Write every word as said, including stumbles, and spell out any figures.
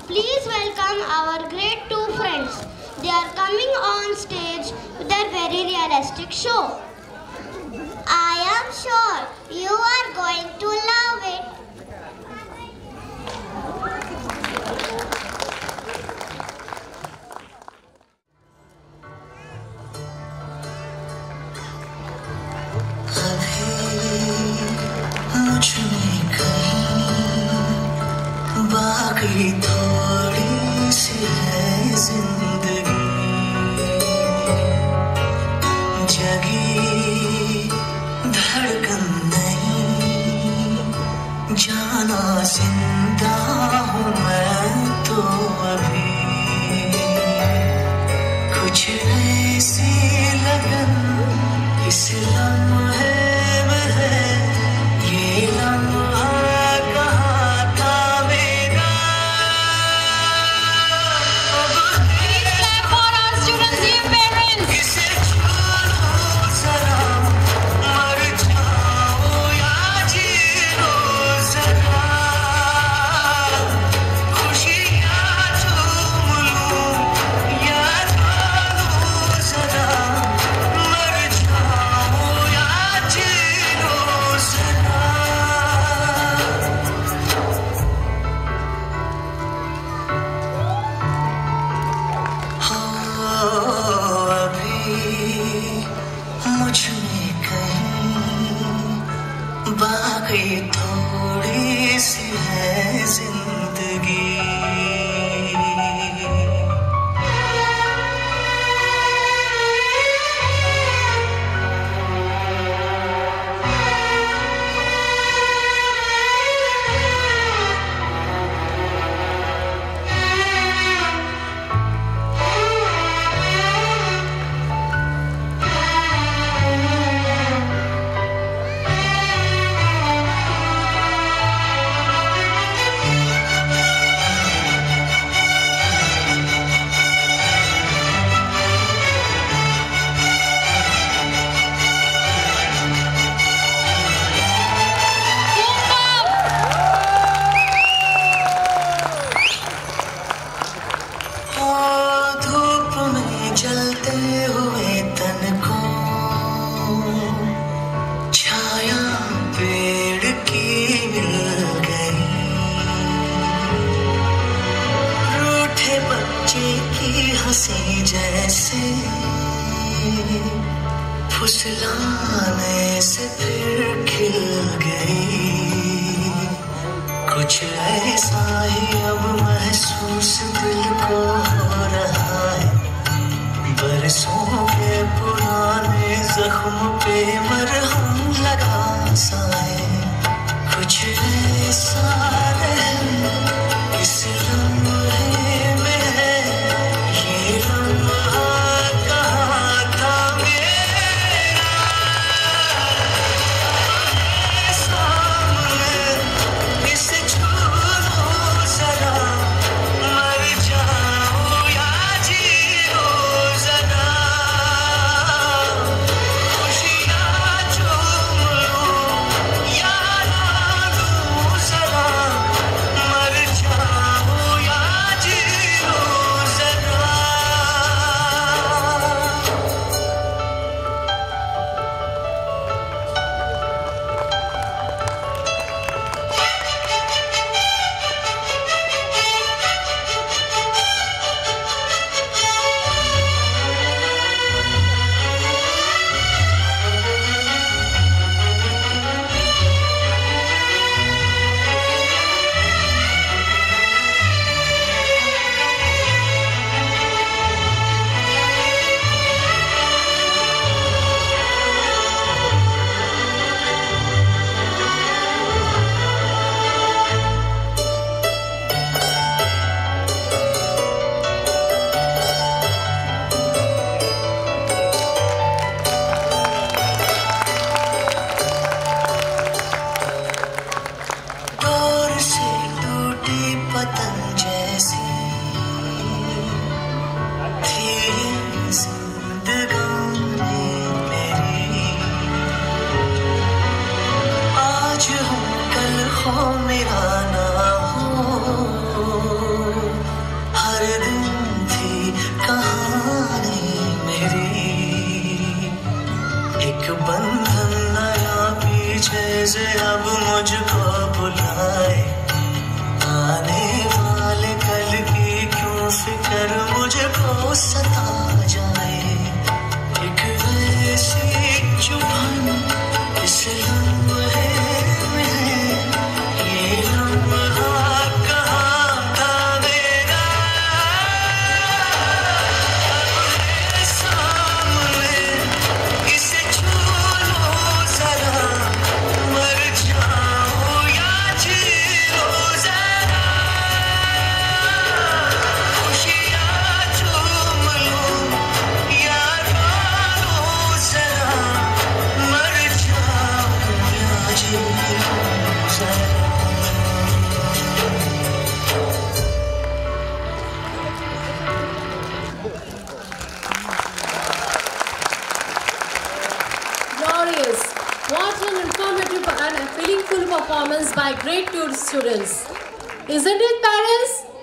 Please welcome our grade two friends. They are coming on stage with their very realistic show. I am sure you are going to love it. बाकी थोड़ी सी है जिंदगी जगी धड़कन नहीं जाना जिंदा हूँ मैं तो अभी कुछ ऐसी लगन इस लम्हे में है ये लम्हा बाकी थोड़ी सी है जिंदगी जैसे फुसलाने से फिर खिल गई कुछ ऐसा ही अब महसूस दिल को हो रहा है बरसों के पुराने जख्म पे मरहम लगा सा है कुछ ऐसा रहम इस लम्हे में है ये लम्हा कहाँ था मेरा सामने इसे छू लो जरा मर जाऊं या जी लो जरा खुशियाँ चूम लूं या ना लूं जरा मर जाऊं या जी लो जरा डोर से टूटी पतंग जैसी थी जिंदगानी मेरी आज हो कल हो मेरा ना हो से अब मुझको बुलाए, आने वाले कल की क्यों फिक्र मुझको सता जाए। एक वैसी चुभन इस लम्हे में है, ये लम्हा कहाँ था मेरा, अपने सामने इसे छू लो जरा, मर जाओ या जी लो जरा, खुशियाँ झूम लो या रो लो जरा, मर जाओ या जी लो जरा। Glorious. What an informative and feelingful performance by grade two students. Isn't it, parents?